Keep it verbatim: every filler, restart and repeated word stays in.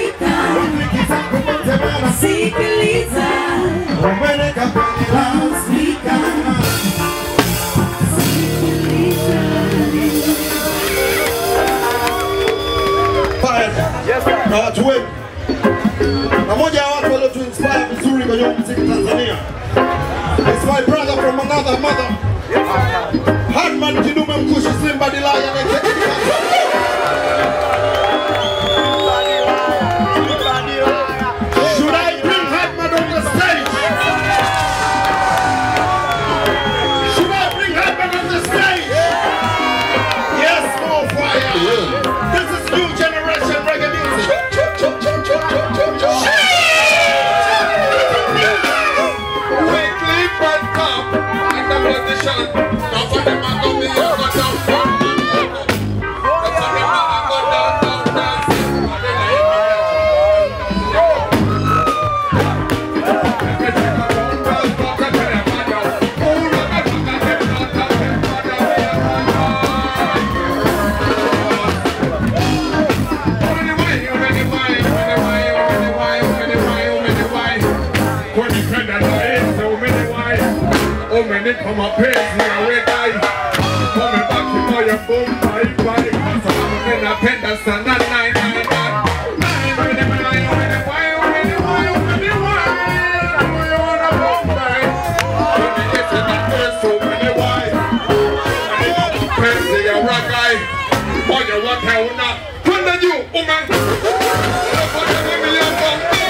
Afrika, sikiliza, Umeleka kwenye loudspeaker. Na watu wengi na moja ya watu walio tuinspire vizuri kwenye muziki Tanzania. It's my brother from another mother, Hardman Kidume Mkushi Slim Badilaya. Should I bring Hardman on the stage? Should I bring Hardman on the stage? Yes, more fire. This is new generation reggae music. We clip and come in the position. Now for them I go me I go down. Now for them I go down, down, dancing. Oh, man, they come up here, now we die. Coming back to my boom, bye, bye. So I'm going to pen the sun at nine, nine, nine. Nine, when they wine, when they wine, when they wine, when they wine. I'm going to boom, bye. When they get to that first, so when they wine. And they got to pen, they are rock guy. Boy, you rock hell now. When the you, woman. What the fuck, you give me your phone?